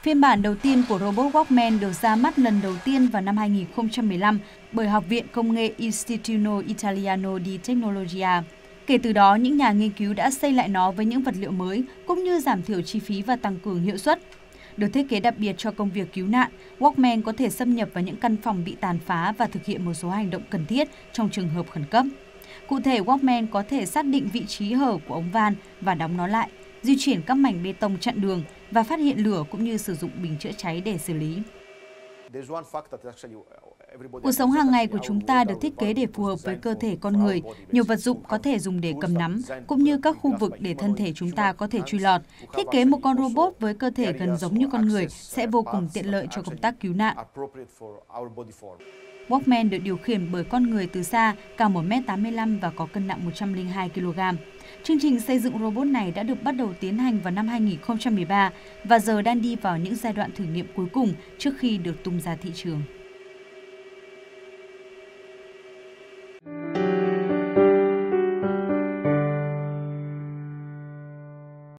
Phiên bản đầu tiên của robot Walkman được ra mắt lần đầu tiên vào năm 2015 bởi Học viện Công nghệ Istituto Italiano di Tecnologia. Kể từ đó, những nhà nghiên cứu đã xây lại nó với những vật liệu mới, cũng như giảm thiểu chi phí và tăng cường hiệu suất. Được thiết kế đặc biệt cho công việc cứu nạn, Walkman có thể xâm nhập vào những căn phòng bị tàn phá và thực hiện một số hành động cần thiết trong trường hợp khẩn cấp. Cụ thể, Walkman có thể xác định vị trí hở của ống van và đóng nó lại, di chuyển các mảnh bê tông chặn đường và phát hiện lửa cũng như sử dụng bình chữa cháy để xử lý. Cuộc sống hàng ngày của chúng ta được thiết kế để phù hợp với cơ thể con người. Nhiều vật dụng có thể dùng để cầm nắm, cũng như các khu vực để thân thể chúng ta có thể chui lọt. Thiết kế một con robot với cơ thể gần giống như con người sẽ vô cùng tiện lợi cho công tác cứu nạn. Walkman được điều khiển bởi con người từ xa, cao 1m85 m và có cân nặng 102 kg. Chương trình xây dựng robot này đã được bắt đầu tiến hành vào năm 2013 và giờ đang đi vào những giai đoạn thử nghiệm cuối cùng trước khi được tung ra thị trường.